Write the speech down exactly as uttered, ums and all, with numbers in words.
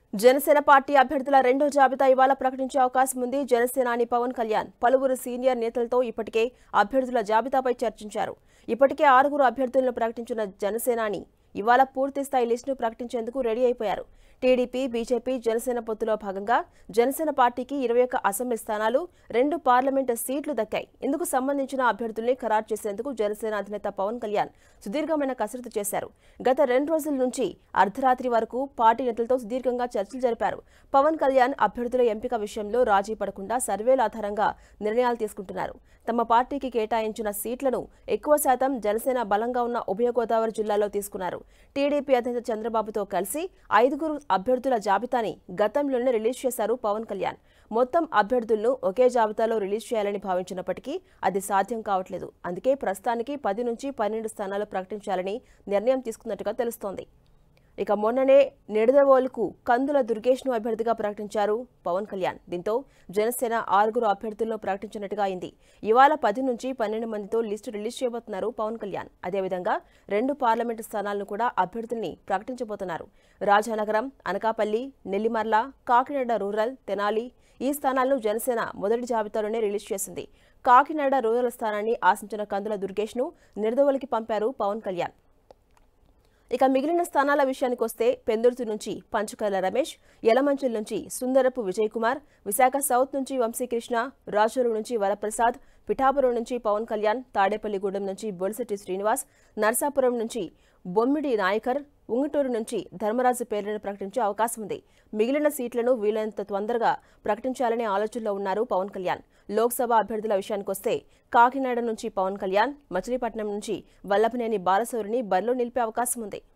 Janasena party అభ్యర్థుల రెండో జాబితా ఇవాళ ప్రకటించే అవకాశం ఉంది. జనసేనాని పవన్ కళ్యాణ్ పలువురు సీనియర్ నేతలతో ఇప్పటికే అభ్యర్థుల జాబితాపై చర్చించారు. ఇప్పటికే ఆరుగురు అభ్యర్థులను ప్రకటించిన జనసేనాని ఇవాళ పూర్తి స్థాయి లిస్టును ప్రకటించేందుకు రెడీ అయిపోయారు. టీడీపీ, బీజేపీ, జనసేన పొత్తులో భాగంగా జనసేన పార్టీకి ఇరవై ఒక్క అసెంబ్లీ స్థానాలు, రెండు పార్లమెంటు సీట్లు దక్కాయి. ఇందుకు సంబంధించిన అభ్యర్థుల్ని ఖరారు చేసేందుకు జనసేన అధినేత పవన్ కళ్యాణ్ సుదీర్ఘమైన కసరత్తు చేశారు. గత రెండు రోజుల నుంచి అర్ధరాత్రి వరకు పార్టీ నేతలతో సుదీర్ఘంగా చర్చలు జరిపారు. పవన్ కళ్యాణ్ అభ్యర్థుల ఎంపిక విషయంలో రాజీ పడకుండా సర్వేల ఆధారంగా నిర్ణయాలు తీసుకుంటున్నారు. తమ పార్టీకి కేటాయించిన సీట్లను ఎక్కువ శాతం జనసేన బలంగా ఉన్న ఉభయ గోదావరి జిల్లాలో తీసుకున్నారు. టీడీపీ అధినేత చంద్రబాబుతో కలిసి ఐదుగురు అభ్యర్థుల జాబితాని గతంలోనే రిలీజ్ చేశారు పవన్ కళ్యాణ్. మొత్తం అభ్యర్థులను ఒకే జాబితాలో రిలీజ్ చేయాలని భావించినప్పటికీ అది సాధ్యం కావట్లేదు. అందుకే ప్రస్తుతానికి పది నుంచి పన్నెండు స్థానాలు ప్రకటించాలని నిర్ణయం తీసుకున్నట్టుగా తెలుస్తోంది. ఇక మొన్ననే నిడదవోలుకు కందుల దుర్గేష్ను అభ్యర్థిగా ప్రకటించారు పవన్ కళ్యాణ్. దీంతో జనసేన ఆరుగురు అభ్యర్థులను ప్రకటించినట్టుగా అయింది. ఇవాళ పది నుంచి పన్నెండు మందితో లిస్టు రిలీజ్ చేయబోతున్నారు పవన్ కళ్యాణ్. అదేవిధంగా రెండు పార్లమెంటు స్థానాలను కూడా అభ్యర్థుల్ని ప్రకటించబోతున్నారు. రాజానగరం, అనకాపల్లి, నెల్లిమర్ల, కాకినాడ రూరల్, తెనాలి ఈ స్థానాలను జనసేన మొదటి జాబితాలోనే రిలీజ్ చేసింది. కాకినాడ రూరల్ స్థానాన్ని ఆశించిన కందుల దుర్గేష్ను నిడదవోలుకి పంపారు పవన్ కళ్యాణ్. ఇక మిగిలిన స్థానాల విషయానికి వస్తే పెందుర్తి నుంచి పంచకర్ల రమేష్, యలమంచిల్ నుంచి సుందరపు విజయ్ కుమార్, విశాఖ సౌత్ నుంచి వంశీకృష్ణ, రాజోలు నుంచి వరప్రసాద్, పిఠాపురం నుంచి పవన్ కళ్యాణ్, తాడేపల్లిగూడెం నుంచి బొలిశెట్టి శ్రీనివాస్, నర్సాపురం నుంచి బొమ్మిడి నాయకర్, ఉంగుటూరు నుంచి ధర్మరాజు పేర్లను ప్రకటించే అవకాశం ఉంది. మిగిలిన సీట్లను వీలైనంత తొందరగా ప్రకటించాలనే ఆలోచనలో ఉన్నారు పవన్ కళ్యాణ్. లోక్సభ అభ్యర్థుల విషయానికొస్తే కాకినాడ నుంచి పవన్ కళ్యాణ్, మచిలీపట్నం నుంచి వల్లభనేని బాలశౌరిని బరిలో నిలిపే అవకాశం ఉంది.